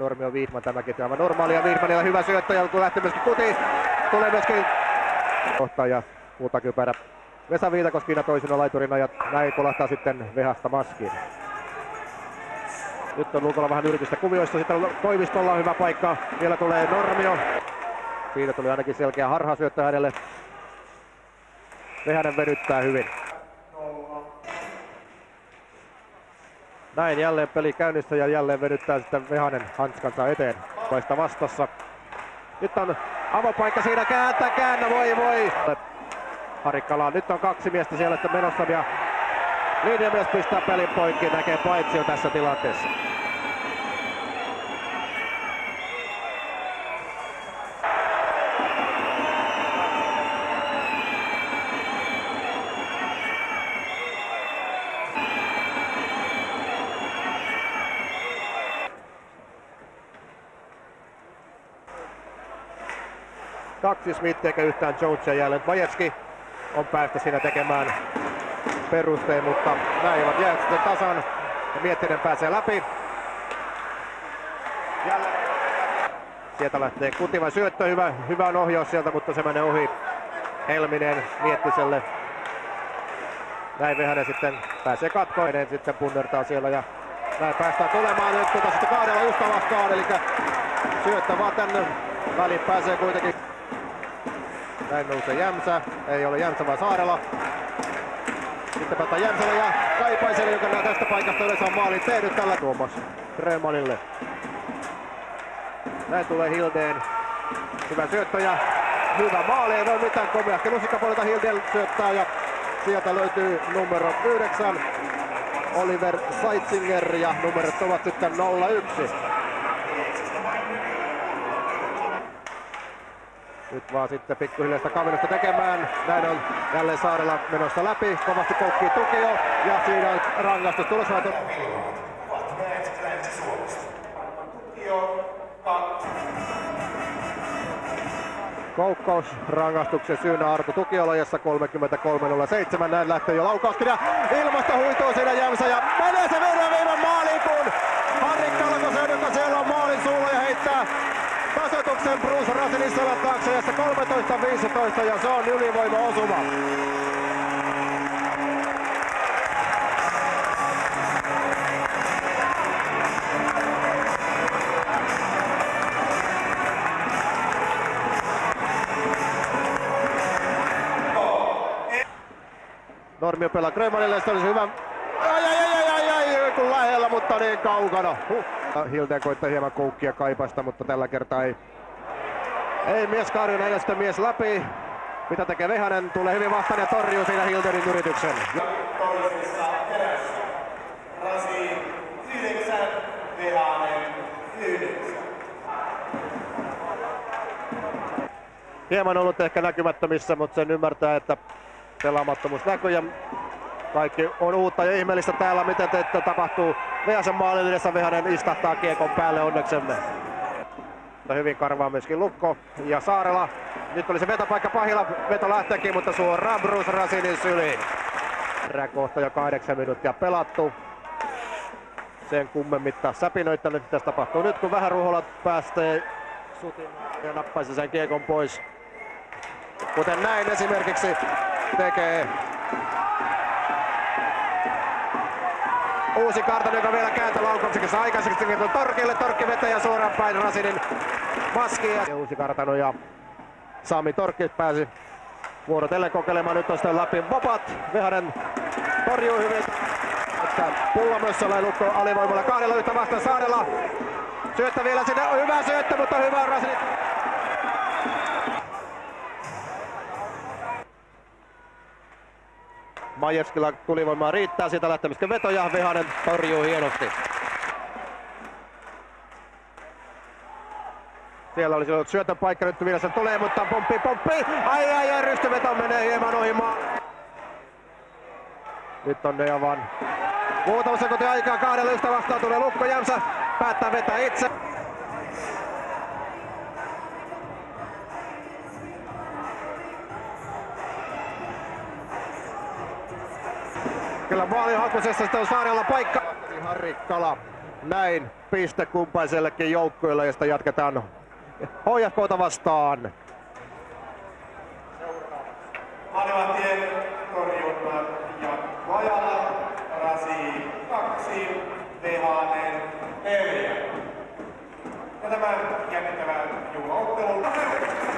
Nurmio Viitman tämäkin aivan normaalia. Viitmanilla hyvä syöttö ja kun lähtee myöskin kutiin. Tulee myöskin kohtaja kultakypärä Vesa Viitakoskina toisena laiturina ja näin kolahtaa sitten Vehasta maskiin. Nyt on Lukolla vähän yritystä kuvioissa, sitten Koivistolla on hyvä paikka. Vielä tulee Nurmio. Siitä tuli ainakin selkeä harhasyöttö hänelle. Vehanen venyttää hyvin. Näin jälleen peli käynnissä ja jälleen venyttää sitten Vehanen hanskansa eteen. Paista vastassa. Nyt on avopaikka siinä, käännä, voi. Harikkala, nyt on kaksi miestä siellä menossa ja linjamies pistää pelin poikki, näkee paitsio tässä tilanteessa. Kaksi Smith eikä yhtään Jonesia jälleen. Vajevski on päästä siinä tekemään perusteen, mutta näin ovat jäänyt sitten tasan. Ja Miettinen pääsee läpi. Jälleen. Sieltä lähtee Kutiva syöttö, hyvä on ohjaus sieltä, mutta se menee ohi Helminen Miettiselle. Näin Vehanen sitten pääsee katkoon, sitten punnertaa siellä ja näin päästään tulemaan nyt sitten kahdella yhtä vastaan, eli syöttö vaan tänne väliin pääsee kuitenkin. Näin nousee Jämsä, ei ole Jämsä vaan Saarela. Sitten päästään Jämsälle ja Kaipaiselle, joka tästä paikasta yleensä on maalin tehnyt tällä Tuomas Römanille. Näin tulee Hildeen. Hyvä syöttö ja hyvä maali, ei voi mitään komeasti. Lusikkapuolelta Hildeen syöttää ja sieltä löytyy numero 9. Oliver Seitsinger ja numerot ovat sitten 0-1. Nyt vaan sitten pikkuhiljasta kavennusta tekemään. Näin on jälleen Saarela menossa läpi. Kovasti koukkii Tukio ja siinä on rangaistus tulossa. Koukkaus rangaistuksen syynä Arto Tukiola, jossa 33.07. Näin lähtee jo laukauskin ja ilmasta huituu siinä Jämsä ja menee se viivan maaliin, kun Harikkala, joka siellä on maalin suulla ja heittää tasoituksen Bruce Rasinin selän taakse ja 13-15 ja se on ylivoima osuma. Nurmio pelaa Grönmanille, se olisi hyvä. Ai, kun lähellä, mutta niin kaukana. Hildeen koittaa hieman koukkia Kaipaista, mutta tällä kertaa ei mies Karjuna edestä mies läpi. Mitä tekee Vehanen? Tulee hyvin vastaan ja torjuu siinä Hildenin yrityksen. Rasin 9, Vehanen 9. Hieman ollut ehkä näkymättömissä, mutta sen ymmärtää, että pelaamattomuus näkyy ja kaikki on uutta ja ihmeellistä täällä, miten tapahtuu. Vehasen maalin edessä Vehanen istahtaa kiekon päälle onneksemme. Hyvin karvaa myöskin Lukko ja Saarela. Nyt oli se vetopaikka pahilla, veto lähteekin, mutta suoraan Bruce Rasinin syliin. Kohta jo 8 minuuttia pelattu. Sen kummemmitta säpinöitä nyt tässä tapahtuu nyt, kun vähän Ruhola päästee Sutin ja nappaisi sen kiekon pois. Kuten näin esimerkiksi tekee Uusi Kartano, joka vielä kääntää laukaukseksi aikaiseksi Torkille. Torkki vetäjä suoraan päin Rasinin maskiin. Ja Uusi Kartano ja Sami Torkki pääsi vuorotellen kokeilemaan. Nyt on sitten läpi Bobat. Vehanen torjuu hyvin. Pullamössöllä ja Lukko alivoimalla kahdella yhtä vastaan Saarela. Syöttö vielä sinne. Hyvä syöttö, mutta hyvä Rasinin. Majevskilla tulivoimaa riittää, siitä lähtemiskö veto ja Vehanen torjuu hienosti. Siellä olisi ollut syötön paikka, nyt Viljasen tulee, mutta pomppii! Ai, rystyveto menee hieman ohi maan. Nyt on Neavan. Muutama sekunti aikaa, kahdella yhtä vastaan tulee Lukko. Jämsä päättää vetää itse. Kyllä maalin hakusessa sitten on Saarella paikka. Harikkala näin piste kumpaisellekin joukkueelle, josta jatketaan HJK:ta vastaan. Maalivahtien torjunnan ja Vajala, Rasi 2, Vehanen 4. Ja tämä jännittävä juhlaottelu